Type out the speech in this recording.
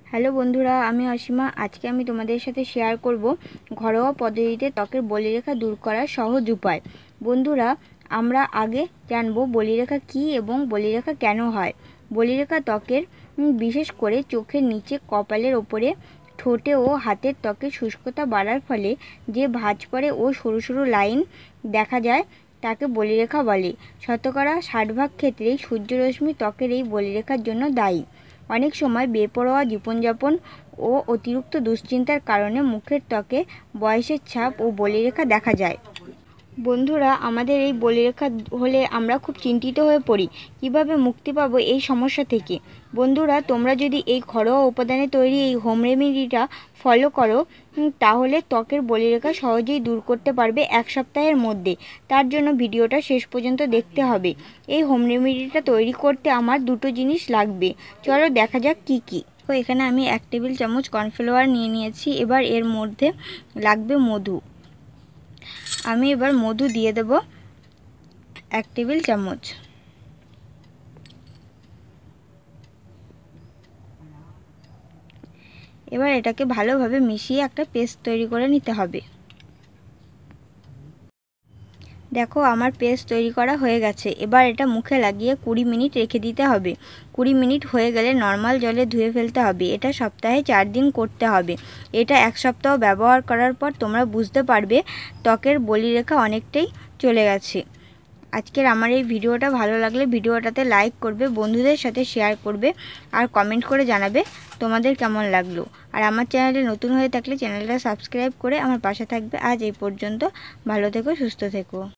Hello বন্ধুরা, আমি অসীমা। আজকে আমি তোমাদের সাথে শেয়ার করব ঘরোয়া পদ্ধতিতে ত্বকের বলিরেখা দূর করার সহজ উপায়। বন্ধুরা, আমরা আগে জানবো বলিরেখা কী এবং বলিরেখা কেন হয়। বলিরেখা ত্বকের বিশেষ করে চোখের নিচে, কপালের ওপরে, ঠোঁটে ও হাতের ত্বকের শুষ্কতা বাড়ার ফলে যে ভাঁজ পড়ে ও সরু সরু লাইন দেখা যায় তাকে বলিরেখা বলে। শতকরা 60% ক্ষেত্রেই সূর্যরশ্মি ত্বকের এই বলিরেখার জন্য দায়ী। অনেক সময় বেপরোয়া জীবনযাপন ও অতিরিক্ত দুশ্চিন্তার কারণে মুখের ত্বকে বয়সের ছাপ ও বলিরেখা দেখা যায়। বন্ধুরা, আমাদের এই বলিরেখা হলে আমরা খুব চিন্তিত হয়ে পড়ি। কিভাবে মুক্তি পাবো এই সমস্যা থেকে? বন্ধুরা, তোমরা যদি এই ঘরোয়া উপাদানে তৈরি এই হোম রেমেডিটা ফলো করো তাহলে ত্বকের বলিরেখা সহজেই দূর করতে পারবে 1 সপ্তাহের মধ্যে। তার জন্য ভিডিওটা শেষ পর্যন্ত দেখতে হবে। এই হোম রেমেডিটা তৈরি করতে আমার দুটো জিনিস লাগবে। চলো দেখা যাক কি কি। তো এখানে আমি 1 টেবিল চামচ কর্নফ্লাওয়ার নিয়ে নিয়েছি। এবার এর মধ্যে লাগবে মধু। আমি এবার মধু দিয়ে দেব 1 টেবিল চামচ। এবার এটাকে ভালোভাবে মিশিয়ে একটা পেস্ট তৈরি করে নিতে হবে। দেখো, আমার পেস্ট তৈরি করা হয়ে গেছে। এবার এটা মুখে লাগিয়ে 20 মিনিট রেখে দিতে হবে। 20 মিনিট হয়ে গেলে নর্মাল জলে ধুয়ে ফেলতে হবে। এটা সপ্তাহে 4 দিন করতে হবে। এটা 1 সপ্তাহ ব্যবহার করার পর তোমরা বুঝতে পারবে ত্বকের বলিরেখা অনেকটাই চলে গেছে। আজকের আমার এই ভিডিওটা ভালো লাগলে ভিডিওটাতে লাইক করবে, বন্ধুদের সাথে শেয়ার করবে আর কমেন্ট করে জানাবে তোমাদের কেমন লাগলো। আর আমার চ্যানেলে নতুন হয়ে থাকলে চ্যানেলটা সাবস্ক্রাইব করে আমার পাশে থাকবে। আজ এই পর্যন্ত। ভালো থেকো, সুস্থ থেকো।